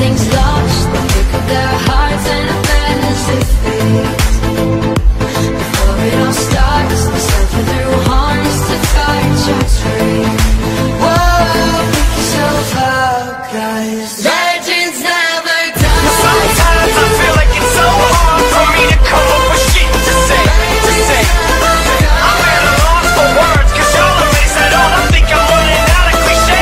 everything's lost, the pick of their hearts and a fantasy fades. Before it all starts, they suffer through harms to touch our tree. Whoa, pick yourself up, guys. Legends never die. Sometimes I feel like it's so hard for me to come up with shit to say. I'm at a loss for words, cause y'all have made that all. I think I'm running out of cliche.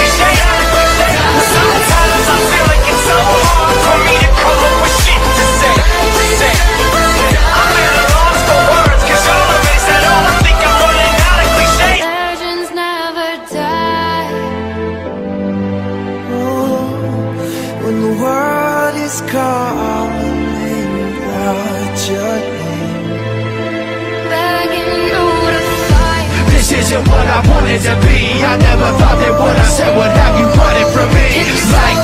Sometimes I feel like it's so hard for me to come up with shit to say. I'm at a loss for words, cause y'all have made that all. I think I'm running out of cliche. Legends never die. When the world is calling out your name, Begging you to fight. This isn't what I wanted to be. I never thought that what I said would have you running from me. Like